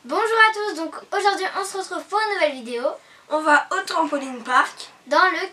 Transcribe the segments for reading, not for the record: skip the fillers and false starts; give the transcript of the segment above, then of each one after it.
Bonjour à tous, donc aujourd'hui on se retrouve pour une nouvelle vidéo. On va au trampoline park Dans le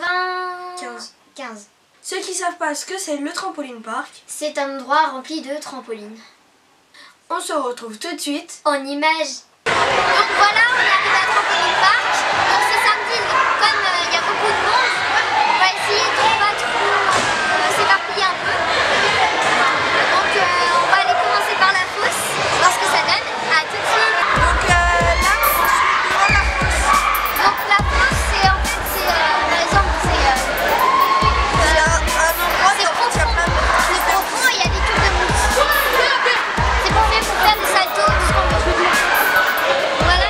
95. Ceux qui savent pas ce que c'est le trampoline park, C'est un endroit rempli de trampolines. on se retrouve tout de suite. En image. Donc voilà, on est arrivé à trampoline park. Donc c'est samedi, comme il y a beaucoup de monde, on va essayer de pas trop s'éparpiller un peu. Donc on va aller commencer par la fosse, voir ce que ça donne. À tout de suite. Donc là, on se trouve devant la fosse. Donc la fosse, c'est en fait, par exemple, c'est C'est un endroit c'est dans lequel il y a plein de c'est profond et il y a des tubes de mousse. C'est pour faire des saltos, tout ce qu'on veut. Voilà.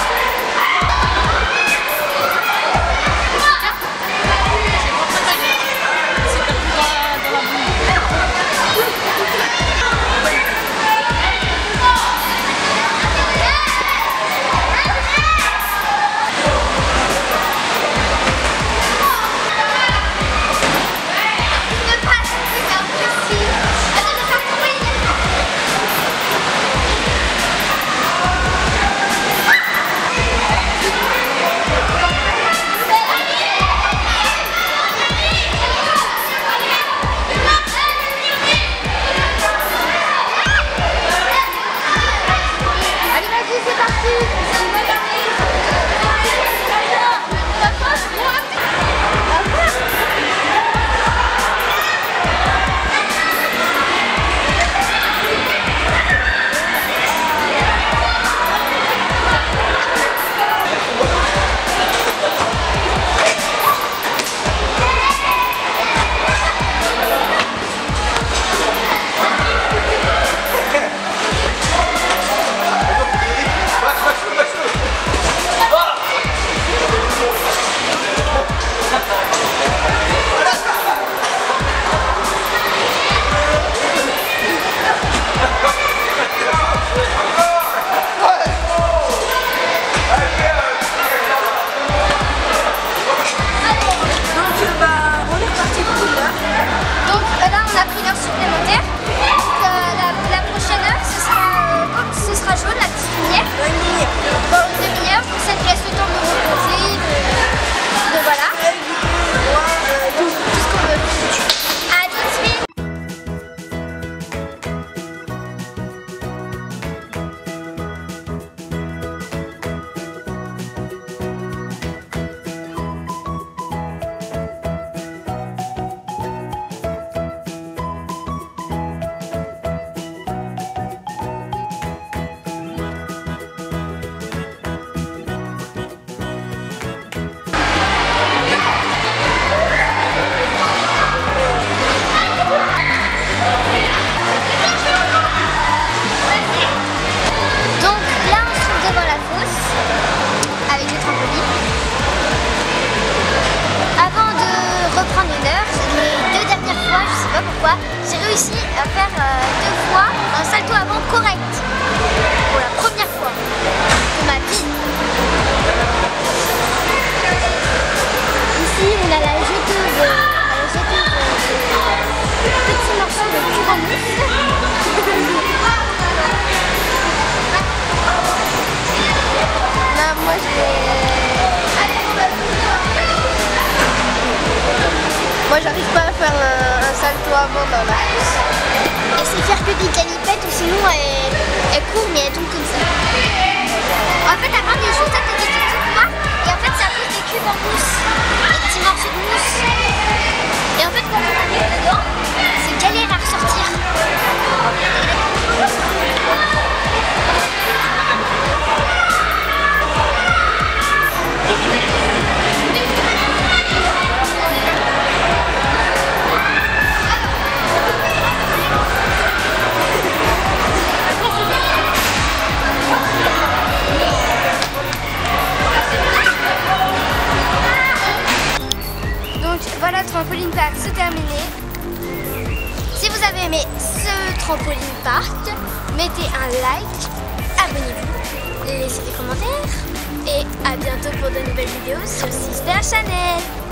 Pourquoi j'ai réussi à faire 2 fois un salto avant correct pour la première fois de ma vie. Ici on a la jeteuse, petit morceau de cube en mousse. Là moi je vais... Moi, j'arrive pas à faire un salto avant dans la fosse. Elle sait faire que des galipettes ou sinon elle court mais elle tombe comme ça. En fait avant elle est juste à côté de moi et en fait c'est à cause des cubes en mousse, des petits morceaux de mousse. Et en fait quand on arrive dedans, c'est galère à ressortir. Voilà, trampoline park c'est terminé. Si vous avez aimé ce trampoline park, mettez un like, abonnez-vous, laissez des commentaires et à bientôt pour de nouvelles vidéos sur Sister Channel.